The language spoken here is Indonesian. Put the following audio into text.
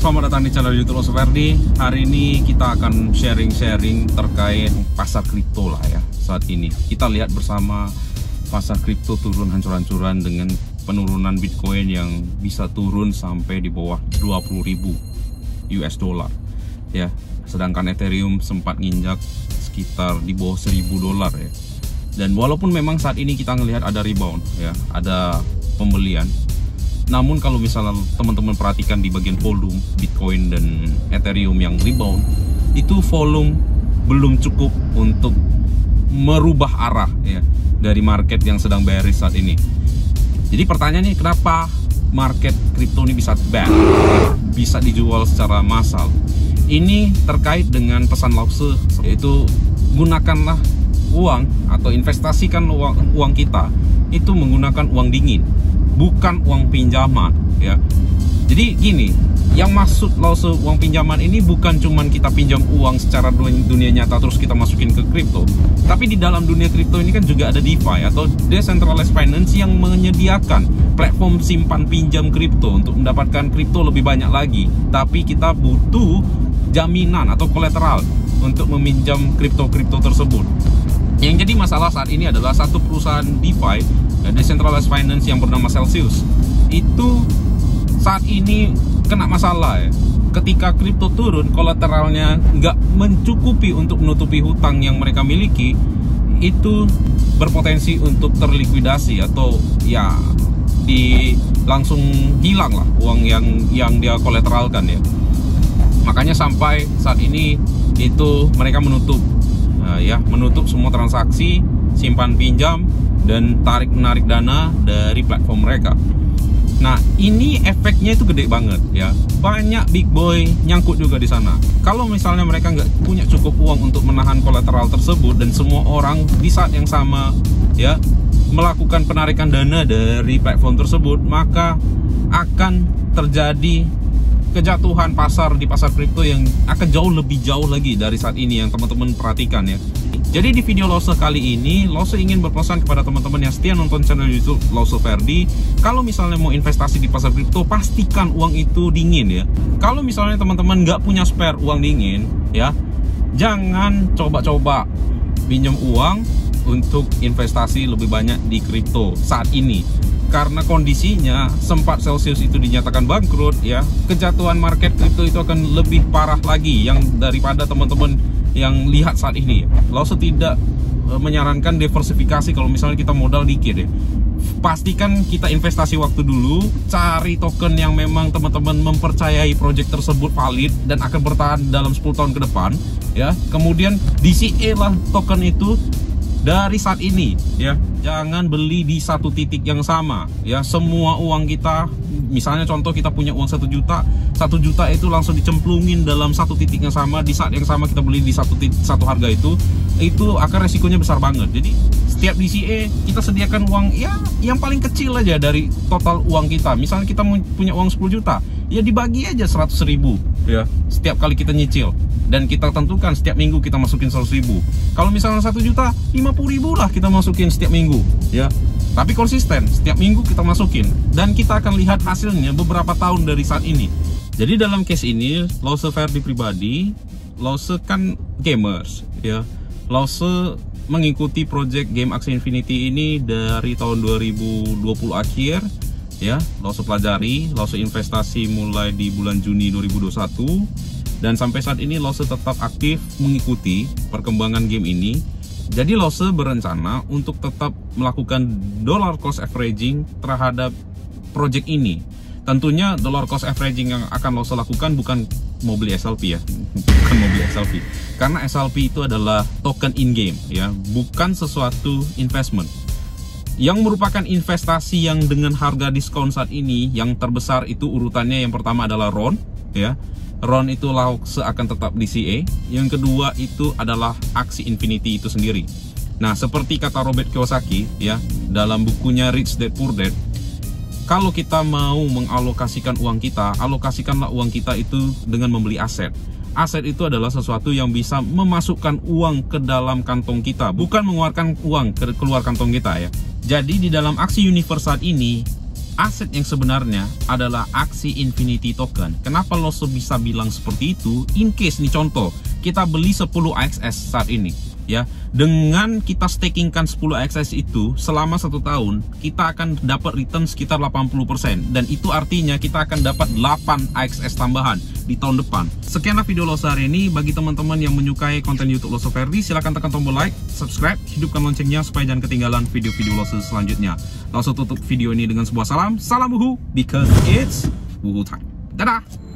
selamat datang di channel YouTube Loso Ferdi. Hari ini kita akan sharing-sharing terkait pasar kripto lah ya. Saat ini kita lihat bersama pasar kripto turun hancur-hancuran dengan penurunan Bitcoin yang bisa turun sampai di bawah 20.000 US dollar ya. Sedangkan Ethereum sempat nginjak sekitar di bawah 1.000 dolar ya. Dan walaupun memang saat ini kita ngelihat ada rebound ya, ada pembelian. Namun kalau misalnya teman-teman perhatikan di bagian volume Bitcoin dan Ethereum yang rebound, itu volume belum cukup untuk merubah arah ya dari market yang sedang bearish saat ini. Jadi pertanyaannya, kenapa market kripto ini bisa bad, bisa dijual secara massal? Ini terkait dengan pesan Lause, yaitu gunakanlah uang atau investasikan uang kita itu menggunakan uang dingin, bukan uang pinjaman ya. Jadi gini, yang maksud Lause uang pinjaman ini bukan cuman kita pinjam uang secara dunia nyata terus kita masukin ke kripto, tapi di dalam dunia kripto ini kan juga ada DeFi atau Decentralized Finance yang menyediakan platform simpan pinjam kripto untuk mendapatkan kripto lebih banyak lagi. Tapi kita butuh jaminan atau kolateral untuk meminjam kripto tersebut. Yang jadi masalah saat ini adalah satu perusahaan DeFi, Decentralized Finance yang bernama Celsius, itu saat ini kena masalah ya. Ketika kripto turun, kolateralnya nggak mencukupi untuk menutupi hutang yang mereka miliki, itu berpotensi untuk terlikuidasi atau ya langsung hilang lah uang yang dia kolateralkan ya. Makanya sampai saat ini itu mereka menutup semua transaksi simpan pinjam dan tarik menarik dana dari platform mereka. Nah, ini efeknya itu gede banget ya. Banyak big boy nyangkut juga di sana. Kalau misalnya mereka nggak punya cukup uang untuk menahan kolateral tersebut dan semua orang di saat yang sama ya melakukan penarikan dana dari platform tersebut, maka akan terjadi kejatuhan pasar di pasar kripto yang akan jauh lagi dari saat ini yang teman-teman perhatikan ya. Jadi di video Lause kali ini, Lause ingin berpesan kepada teman-teman yang setia nonton channel YouTube Lause Ferdi, kalau misalnya mau investasi di pasar kripto, pastikan uang itu dingin ya. Kalau misalnya teman-teman nggak punya spare uang dingin ya, jangan coba-coba pinjam uang untuk investasi lebih banyak di kripto saat ini. Karena kondisinya sempat Celsius itu dinyatakan bangkrut ya, kejatuhan market kripto itu akan lebih parah lagi yang daripada teman-teman yang lihat saat ini. Lause tidak menyarankan diversifikasi kalau misalnya kita modal dikit ya. Pastikan kita investasi waktu dulu, cari token yang memang teman-teman mempercayai project tersebut valid dan akan bertahan dalam 10 tahun ke depan ya. Kemudian DCA lah token itu dari saat ini ya. Jangan beli di satu titik yang sama ya. Semua uang kita, misalnya contoh kita punya uang 1 juta, 1 juta itu langsung dicemplungin dalam satu titik yang sama. Di saat yang sama kita beli di satu harga itu akan resikonya besar banget. Jadi setiap DCA kita sediakan uang ya yang paling kecil aja dari total uang kita. Misalnya kita punya uang 10 juta, ya dibagi aja 100.000 ya setiap kali kita nyicil. Dan kita tentukan setiap minggu kita masukin 100.000. Kalau misalnya 1 juta, 50.000 lah kita masukin setiap minggu ya. Tapi konsisten, setiap minggu kita masukin. Dan kita akan lihat hasilnya beberapa tahun dari saat ini. Jadi dalam case ini, Lause Ferdi pribadi, Lause kan gamers ya. Lause mengikuti project game Axie Infinity ini dari tahun 2020 akhir ya. Lause pelajari, Lause investasi mulai di bulan Juni 2021. Dan sampai saat ini Lause tetap aktif mengikuti perkembangan game ini. Jadi Lause berencana untuk tetap melakukan dollar cost averaging terhadap project ini. Tentunya dollar cost averaging yang akan Lause lakukan bukan mau beli SLP ya. Bukan mau beli SLP. Karena SLP itu adalah token in-game ya, bukan sesuatu investment. Yang merupakan investasi yang dengan harga diskon saat ini, yang terbesar itu urutannya yang pertama adalah RON ya. RON itu Lause akan tetap DCA. Yang kedua itu adalah Axie Infinity itu sendiri. Nah, seperti kata Robert Kiyosaki ya dalam bukunya Rich Dad Poor Dad, kalau kita mau mengalokasikan uang kita, alokasikanlah uang kita itu dengan membeli aset. Aset itu adalah sesuatu yang bisa memasukkan uang ke dalam kantong kita, bukan mengeluarkan uang keluar kantong kita ya. Jadi di dalam Axie Universe saat ini aset yang sebenarnya adalah Axie Infinity Token. Kenapa lo bisa bilang seperti itu? In case nih contoh, kita beli 10 AXS saat ini, ya. Dengan kita stakingkan 10 AXS itu selama 1 tahun, kita akan dapat return sekitar 80%. Dan itu artinya kita akan dapat 8 AXS tambahan di tahun depan. Sekianlah video Loso hari ini. Bagi teman-teman yang menyukai konten YouTube Loso Ferdi, silahkan tekan tombol like, subscribe, hidupkan loncengnya supaya jangan ketinggalan video-video Loso selanjutnya. Langsung tutup video ini dengan sebuah salam. Salam Wuhu, because it's Wuhu time. Dadah!